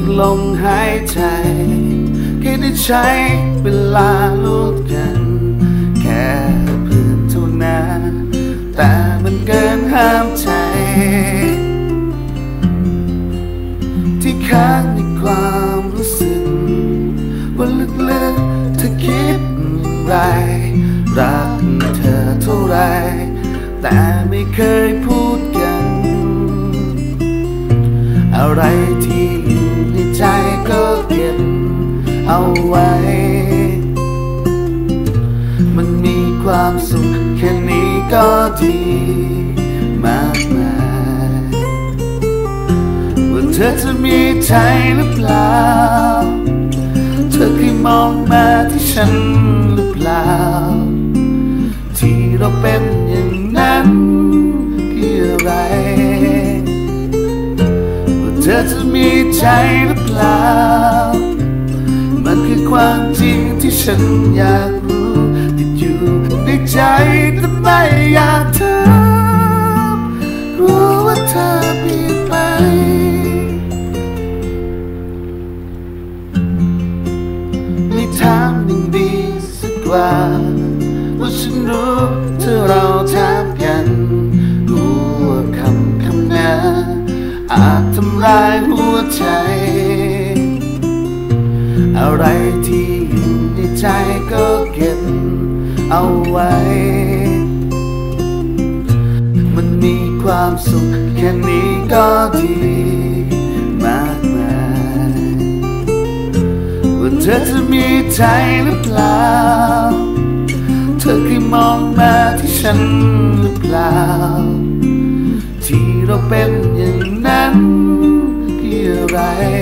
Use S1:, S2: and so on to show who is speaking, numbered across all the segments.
S1: ลมหายใจแค่ได้ใช้เวลาลูกกันแค่เพื่อนเท่านั้นแต่มันเกินห้ามใจที่ค้างในความรู้สึกว่าลึกๆเธอคิดอย่างไรรักเธอเท่าไรแต่ไม่เคยพูดกันอะไรที่อยู่ในใจก็เก็บเอาไว้มันมีความสุขแค่นี้ก็ดีมากมายว่าเธอจะมีใจหรือเปล่าเธอเคยมองมาที่ฉันหรือเปล่าที่เราเป็นอย่างนั้นคืออะไรว่าเธอจะมีใจหรือเปล่ามันคือความจริงที่ฉันอยากรู้ติดอยู่ในใจแต่ไม่อยากถามรู้ว่าเธอเปลี่ยนไปไม่ถามยังดีสักกว่าว่าฉันรู้เธอเราถามกันรู้ว่าคำนั้นอาจทำร้ายหัวใจอะไรที่อยู่ในใจก็เก็บเอาไว้มันมีความสุขแค่นี้ก็ดีมากมายว่าเธอจะมีใจหรือเปล่าเธอเคยมองมาที่ฉันหรือเปล่าที่เราเป็นอย่างนั้นคืออะไร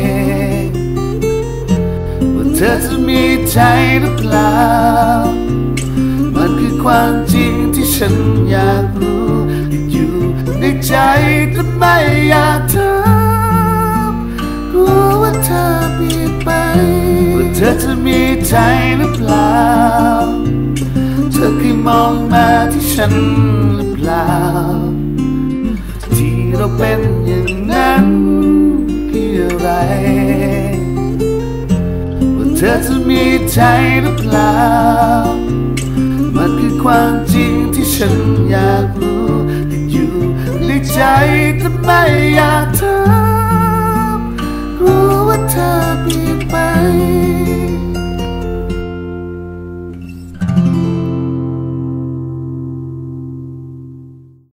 S1: เธอจะมีใจหรือเปล่ามันคือความจริงที่ฉันอยากรู้ติดอยู่ในใจแต่ไม่อยากถามกลัวว่าเธอเปลี่ยนไปว่าเธอจะมีใจหรือเปล่าเธอเคยมองมาที่ฉันหรือเปล่าที่เราเป็นอย่างนั้นคืออะไรเธอจะมีใจหรือเปล่ามันคือความจริงที่ฉันอยากรู้ติดอยู่ในใจแต่ไม่อยาก